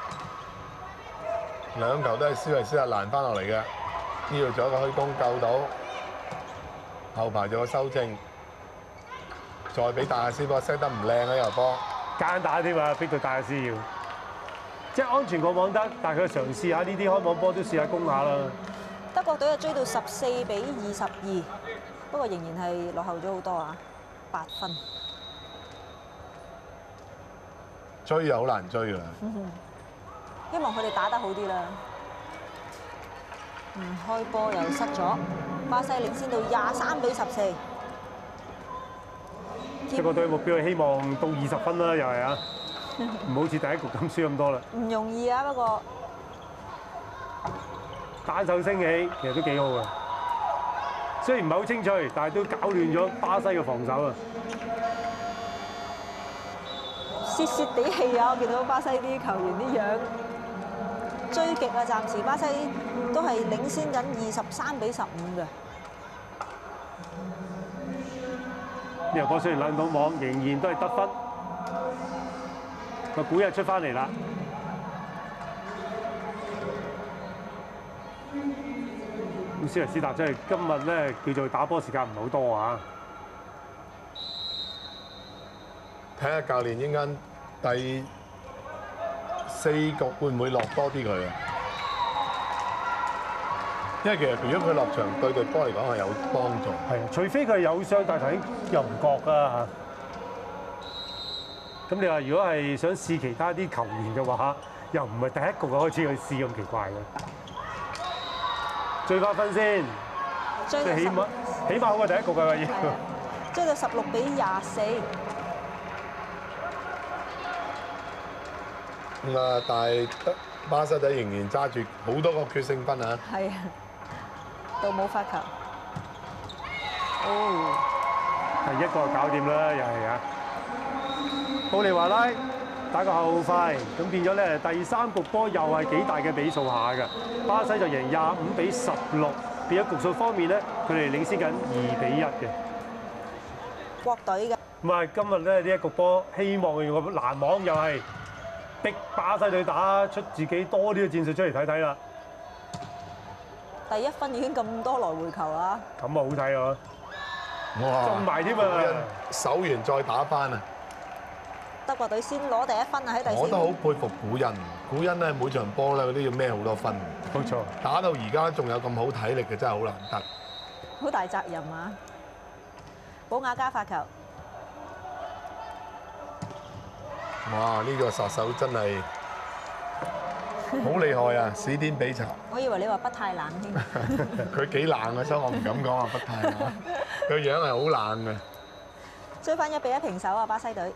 兩球都係斯維斯達攔翻落嚟嘅，呢度做一個虛攻救到，後排做個修正，再俾大亞斯波 set 得唔靚啊！呢球波奸打添啊，逼到大亞斯要，即係安全過網得，但係佢嘗試下呢啲開網波都試下攻下啦。 德國隊啊追到十四比二十二，不過仍然係落後咗好多啊，八分。 追又好難追㗎。 希望佢哋打得好啲啦。嗯，開波又失咗，巴西領先到廿三比十四。 德國隊目標係希望到二十分啦，又係啊，唔好似第一局咁輸咁多啦。 唔容易啊，不過單手升起其實都幾好嘅，雖然唔係好清脆，但係都搞亂咗巴西嘅防守啊。 泄泄地氣啊！我見到巴西啲球員啲樣追極啊！暫時巴西都係領先緊二十三比十五嘅。 呢球波雖然掕到網，仍然都係得分。個古日出翻嚟啦。咁斯維斯達真係今日咧叫做打波時間唔係好多啊！ 睇下教練應間第四局會唔會落多啲佢啊？因為其實如果佢落場對隊波嚟講係有幫助。 係，除非佢有傷，但係頭先又唔覺㗎嚇。咁你話如果係想試其他啲球員嘅話，又唔係第一局就開始去試咁奇怪嘅。 追翻分先，即係起碼起碼好過第一局㗎要。 追到十六比廿四。 咁啊，但係巴西隊仍然揸住好多個決勝分啊！ 係啊，到冇發球。哦， 係一個搞掂啦，又係啊！奧利華拉打個後快，咁變咗咧第三局波又係幾大嘅比數下㗎。巴西就贏廿五比十六，變咗局數方面咧，佢哋領先緊二比一嘅。 國隊嘅。 咁啊，今日咧呢一局波，希望佢用個攔網又係逼巴西隊打出自己多啲嘅戰術出嚟睇睇啦。 第一分已經咁多來回球啦。 咁啊好睇啊！ 哇， 中埋添啊！ 守完再打翻啊！ 德國隊先攞第一分啊！喺第四局。 我都好佩服古恩，古恩咧每場波咧都要孭好多分。 冇錯， 打到而家仲有咁好體力嘅真係好難得。 好大責任啊！保雅加發球。 哇！呢個殺手真係好厲害啊！史甸比查。 我以為你話不太冷添。 佢幾冷啊，所以我唔敢講話不太冷。佢樣係好冷嘅。 追翻一比一平手啊！巴西隊。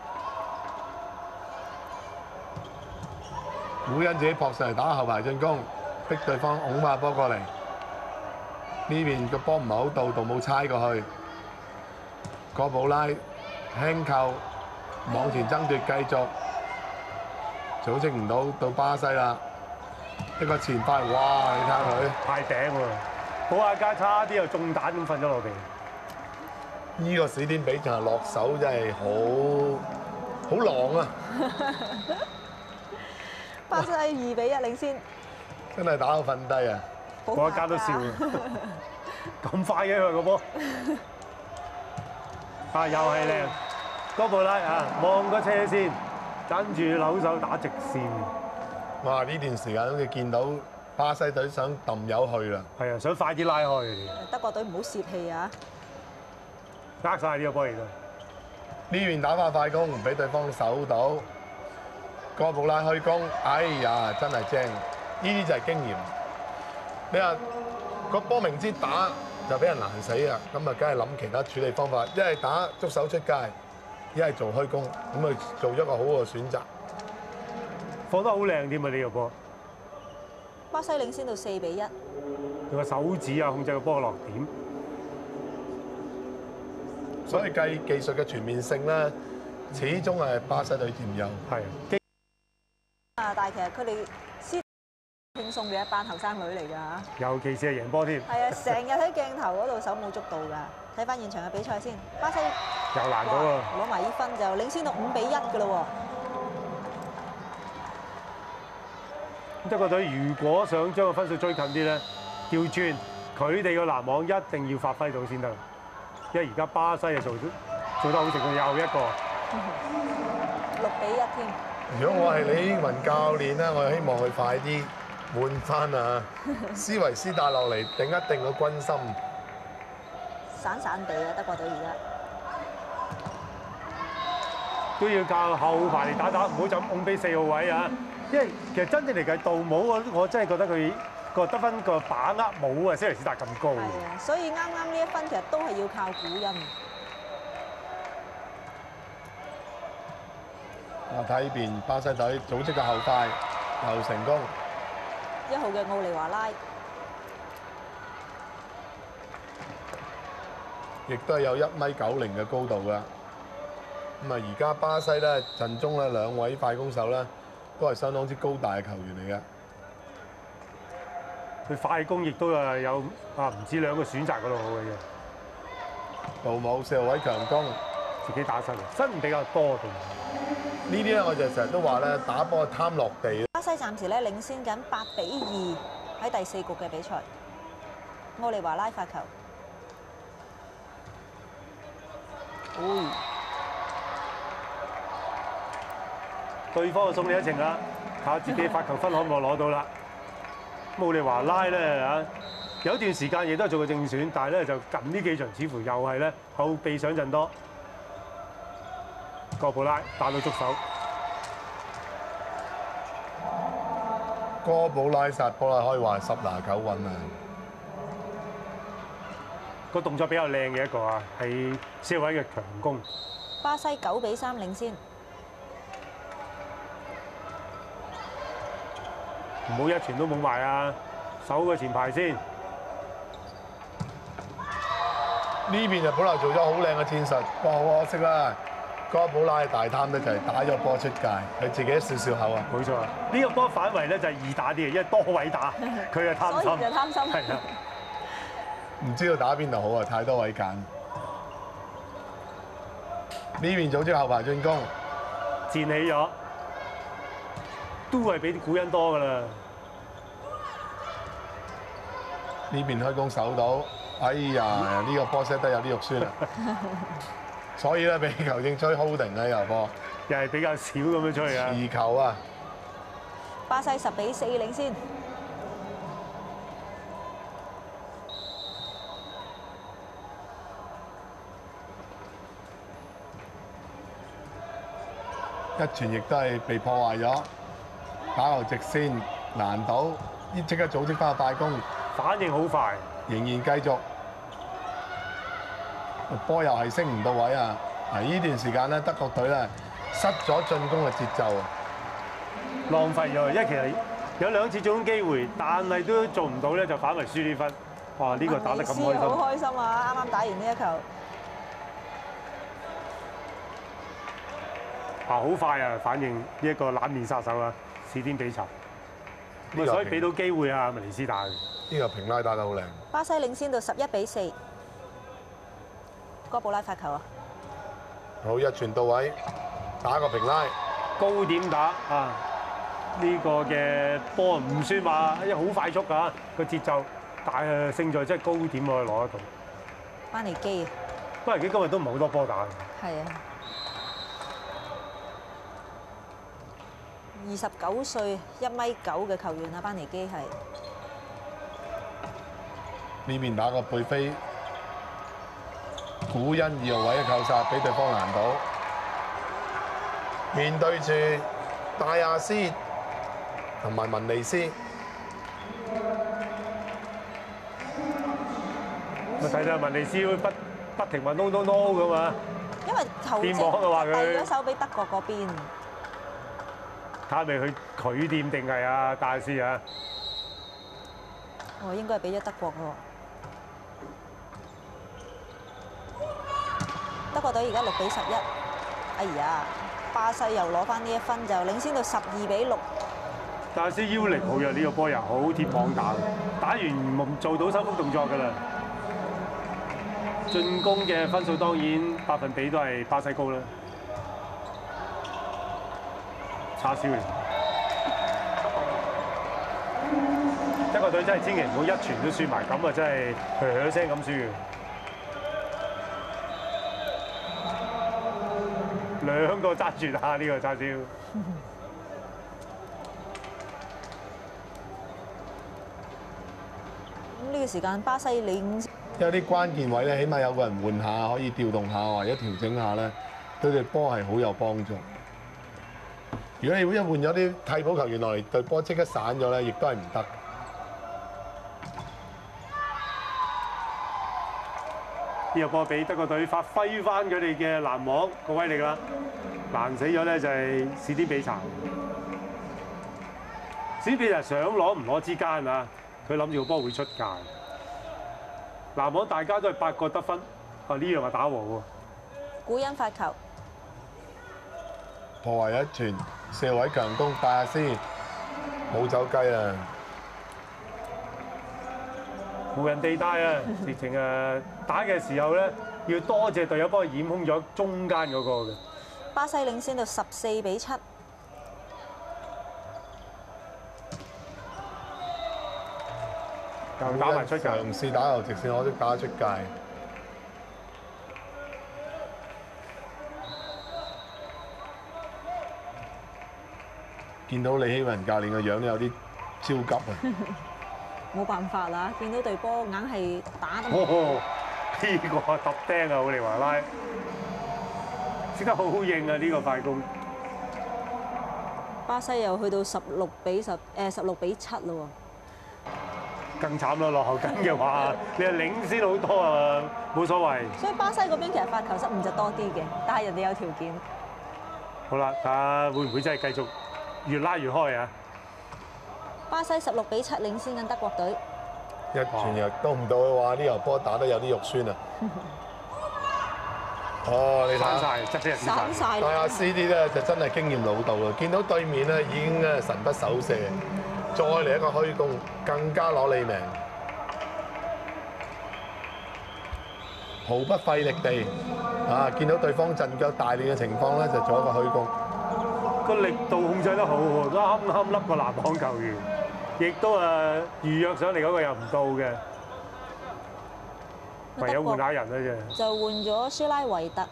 古恩自己撲上嚟打後排進攻，逼對方拱下波過嚟。呢邊個波唔係好到，度冇猜過去。哥布拉輕扣，往前爭奪，繼續組織唔到，到巴西啦。一個前快，哇！你睇下佢太頂喎，保亞加差啲又中彈咁瞓咗落地。 呢個史甸比查落手真係好好狼啊！ 巴西二比一領先。 真係打到瞓低啊！ 保亞加都笑啊！咁快嘅佢個波，啊又係靚，哥布拉啊望個車先，跟住扭手打直線。 哇！呢段時間好似見到巴西隊想揼油去啦。 係啊，想快啲拉開。 德國隊唔好泄氣啊！ 呃曬呢個波嚟㗎。 呢邊打翻快攻，唔俾對方守到。哥布拉開攻，哎呀，真係正！呢啲就係經驗。你話個波明知打就俾人攔死啊，咁啊，梗係諗其他處理方法，一係打捉手出界，一係做開攻，咁啊做咗個好嘅選擇。 放得好靚添啊！呢個波。 巴西領先到四比一。 用個手指啊控制個波落點。 所以計技術嘅全面性咧，始終係巴西隊佔優。 係。 啊！但係其實佢哋先輕鬆嘅一班後生女嚟㗎嚇。 尤其是係贏波添。 係啊，成日喺鏡頭嗰度手舞足蹈㗎。睇翻現場嘅比賽先，巴西又難到啊！ 攞埋呢分就領先到五比一㗎咯喎。德國隊如果想將個分數追近啲咧，調轉佢哋個攔網一定要發揮到先得。因為而家巴西啊做做得好成功，又一個六比一添。 如果我係李英雲教練咧，我希望佢快啲換翻啊，斯維斯帶落嚟定一定個軍心。 散散地啊，德國隊而家都要靠後排嚟打打，唔好就咁拱俾四號位啊！因為其實真正嚟計，杜姆我我真係覺得佢個得分個把握冇啊，斯維斯達咁高。 係啊，所以啱啱呢一分其實都係要靠古恩。 我睇呢邊巴西隊組織嘅後快又成功。 一號嘅奧利華拉， 亦都係有一米九零嘅高度㗎。咁啊，而家巴西咧陣中咧兩位快攻手咧都係相當之高大嘅球員嚟嘅。 佢快攻亦都係有啊，唔止兩個選擇嗰度好嘅啫。 杜姆四號位強攻， 自己打身，身比較多嘅。 呢啲咧我就成日都話咧打波貪落地。 巴西暫時咧領先緊八比二喺第四局嘅比賽。奧利華拉發球，哦， 對方就送你一程啦，靠自己發球分可唔可攞到啦？奧利華拉咧嚇，有一段時間亦都係做過正選，但係咧就近呢幾場似乎又係咧後備上陣多。哥布拉打到觸手， 哥布拉殺波啦，可以話係十拿九穩啊！ 個動作比較靚嘅一個啊，係四號位嘅強攻。 巴西九比三領先。 唔好一傳都冇埋啊！守個前排先。 呢邊就本來做咗好靚嘅戰術，不過好可惜啦。哥布拉大貪得就係打咗波出界，佢自己一笑笑口啊！ 冇錯啊！呢個波反為咧就係易打啲嘅，因為多位打，佢就貪心。 所以就貪心。 係啊。 唔知道打邊度好啊！太多位揀。呢邊組織後排進攻， 戰起咗，都係比啲古恩多㗎啦。 呢邊開攻守到，哎呀！呢個波 set 得有啲肉酸啊！所以咧，俾球證吹 holding 呢球波， 又係比較少咁樣出去啊！ 持球啊！ 巴西十比四領先。 一傳亦都係被破壞咗，打球直線難倒，即刻組織翻個快攻， 反應好快， 仍然繼續。波又係升唔到位啊！嗱，呢段時間咧，德國隊咧失咗進攻嘅節奏啊， 浪費咗。因為其實有兩次進攻機會，但係都做唔到咧，就反為輸呢分。哇！呢個打得咁開心， 好開心啊！啱啱打完呢一球。 啊，好快啊！反應呢一個冷面殺手啊，史甸比查。咁所以俾到機會啊，文尼斯打嘅。 呢個平拉打得好靚。 巴西領先到十一比四。哥布拉發球啊！ 好，一傳到位，打個平拉， 高點打啊！呢個嘅波唔算話，因為好快速㗎個節奏，但係勝在即係高點可以攞得到。 班尼基啊！ 班尼基今日都唔係好多波打。 係啊。二十九歲，一米九嘅球員啊，班尼基係。 呢邊打個背飛。古恩二號位嘅扣殺，俾對方攔到。面對住戴亞斯同埋文尼斯， 咪睇到文尼斯會不不停話 no no no 咁嘛。 因為球證遞咗手俾德國嗰邊。 睇下咪佢佢掂定係啊戴亞斯啊？ 哦，應該係俾咗德國喎。德國隊而家六比十一，哎呀！巴西又攞翻呢一分，就領先到十二比六。 戴亞斯腰力好弱，呢個波又好貼網打，打完冇做到收復動作㗎啦。進攻嘅分數當然百分比都係巴西高啦。叉燒嚟，德國隊真係千祈唔好一傳都輸埋，咁啊真係噓噓聲咁輸嘅。兩個揸住打呢個叉燒。 咁呢個時間巴西領， 有啲關鍵位咧，起碼有個人換下，可以調動下或者調整下咧，對隊波係好有幫助。如果你一換咗啲替補球員落嚟，隊波即刻散咗咧，亦都係唔得。 呢個波俾德國隊發揮翻佢哋嘅攔網個威力啦，攔死咗咧就係史甸比查。史甸比查想攞唔攞之間啊，佢諗住個波會出界。攔網大家都係八個得分，啊呢樣係打和喎。 古恩發球， 破壞一傳，四位強攻戴亞斯冇走雞啊！ 無人地帶啊！直情誒打嘅時候咧，要多謝隊友幫佢掩空咗中間嗰個嘅。 巴西領先到十四比七。 又打埋出界， 嘗試打球直線，可惜打出界。見到李希雲教練個樣都有啲焦急啊！ 冇辦法啦，見到隊波硬係打得。 哦，呢個揼釘啊，奧利華拉，識得好應啊！呢個快攻。 巴西又去到十六比十，誒十六比七咯喎。 更慘啦，落後緊嘅話，你係領先好多啊，冇所謂。 所以巴西嗰邊其實發球失誤就多啲嘅，但係人哋有條件。 好啦，睇下會唔會真係繼續越拉越開啊？ 巴西十六比七領先緊德國隊。 一傳又都唔到嘅話，呢球波打得有啲肉酸啊！哦，你睇散晒，側死人散晒。 但係阿 C D 咧就真係經驗老道啦，見到對面咧已經咧神不守舍，再嚟一個虛攻，更加攞你命，毫不費力地啊！見到對方陣腳大亂嘅情況咧，就做一個虛攻， 個力度控制得好喎，啱啱笠個籃網球員，亦都誒預約上嚟嗰個又唔到嘅，唯有換下人啦啫。 就換咗舒拉維特。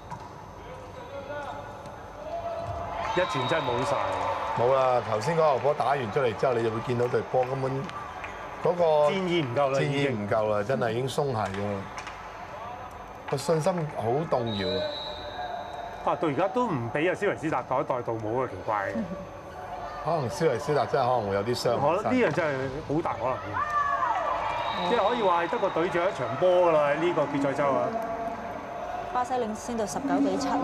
一傳真係冇晒， 冇啦！頭先嗰球波打完出嚟之後，你就會見到隊波根本嗰個戰意唔夠啦， 戰意已經唔夠啦，真係已經鬆懈咗啦，個信心好動搖啊！ 啊，到而家都唔俾阿斯維斯達代一代盜帽啊，奇怪嘅。 可能斯維斯達真係可能會有啲傷。 我覺得呢樣真係好大可能嘅，即係可以話係德國隊仲有一場波㗎啦，喺呢個決賽周啊。 巴西領先到十九比七啦。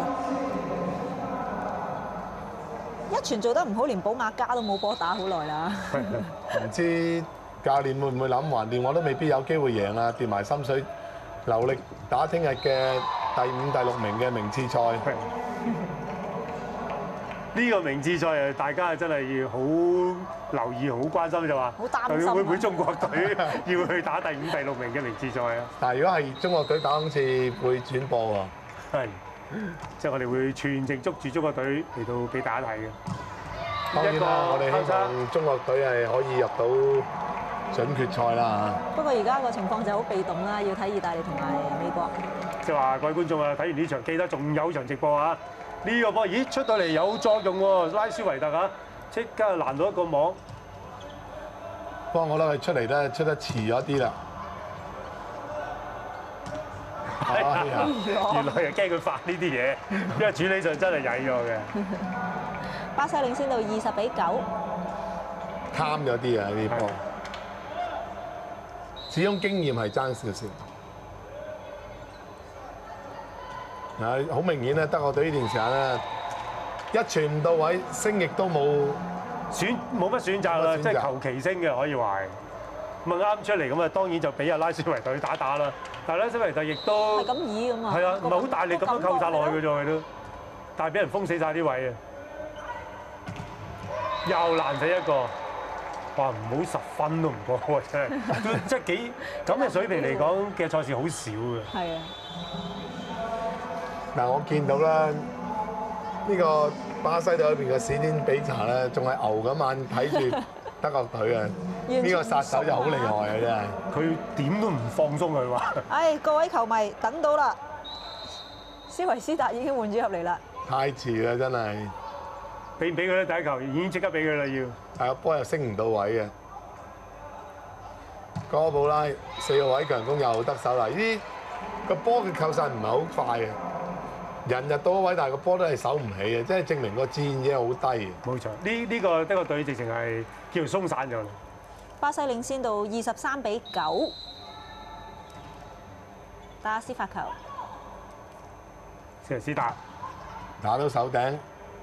一傳做得唔好，連保亞加都冇波打好耐啦。 唔知教練會唔會諗，橫掂我都未必有機會贏啊！跌埋心水，留力打聽日嘅第五、第六名嘅名次賽。 呢個名次賽誒，大家真係要好留意、好關心就話， 好擔心啊會唔會中國隊要去打第五、第六名嘅名次賽啊？ 但係如果係中國隊打，好似會轉播喎。 係，即係我哋會全程捉住中國隊嚟到俾大家睇嘅。 當然啦，我哋希望中國隊係可以入到準決賽啦嚇。 不過而家個情況就好被動啦，要睇意大利同埋美國。 即係話各位觀眾啊，睇完呢場記得仲有場直播啊！呢個波，咦出到嚟有作用喎，拉舒維特啊，即刻攔到一個網。 不過我覺得佢出嚟咧出得遲咗啲啦。 係啊，原來係驚佢發呢啲嘢，因為處理上真係曳咗嘅。 巴西領先到二十比九。 貪咗啲啊！呢啲波，始終經驗係爭少少。嗱，好明顯咧，德國隊呢段時間咧，一傳唔到位，升亦都冇選冇乜選擇啦，即係求其升嘅可以話係。咁啊啱出嚟咁啊，當然就俾阿拉斯維特去打打啦。但係拉斯維特亦都係咁以咁啊。 係啊，唔係好大力咁樣扣晒落去嘅啫，佢都。但係俾人封死晒啲位啊！又爛死一個，哇！唔好十分都唔過喎，真係，即係幾咁嘅水平嚟講嘅賽事好少嘅。 係啊。嗱， 我見到啦，呢個巴西隊嗰邊嘅史甸比查咧，仲係牛咁眼睇住德國隊啊！呢個殺手就好厲害啊，真係。佢點都唔放鬆佢話。 唉，各位球迷等到啦，斯維斯達已經換咗入嚟啦。 太遲啦，真係。 俾唔俾佢咧？第一球已經即刻俾佢啦，要。 但係個波又升唔到位嘅。哥布拉四個位強攻又得手啦！呢啲個波嘅扣殺唔係好快嘅。人入到位，但係個波都係守唔起嘅，即係證明個戰意好低嘅。 冇錯，呢呢個德國隊直情係叫鬆散咗啦。 巴西領先到二十三比九，打斯發球。 斯維斯達打到手頂，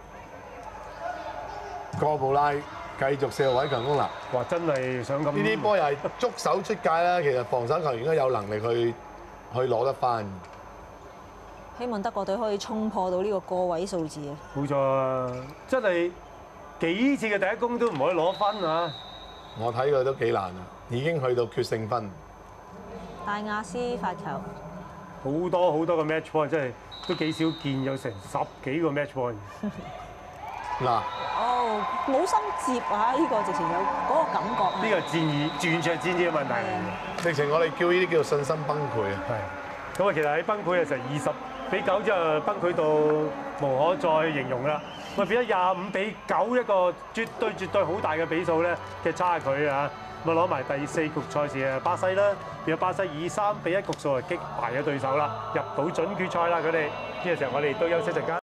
哥布拉繼續四個位強攻啦！ 哇，真係想咁。呢啲波又係捉手出界啦，其實防守球員應該有能力去去攞得翻。 希望德國隊可以衝破到呢個個位數字啊！ 冇錯啊，真係幾次嘅第一攻都唔可以攞分啊！ 我睇佢都幾難啊，已經去到決勝分。 大亞斯發球， 好多好多個 match point， 真係都幾少見，有成十幾個 match point。 嗱， 哦，冇心接啊！呢個直情有嗰個感覺啊！ 呢個戰意，完全係戰意嘅問題嚟嘅。 直情我哋叫呢啲叫做信心崩潰啊！ 係。咁啊，其實喺崩潰嘅時候，二十比九之後崩潰到無可再形容啦。咁啊變咗廿五比九一個絕對絕對好大嘅比數咧嘅差距啊！咁啊攞埋第四局賽事啊，巴西啦，變咗巴西以三比一局數啊擊敗咗對手啦，入到準決賽啦佢哋。呢個時候我哋都休息陣間。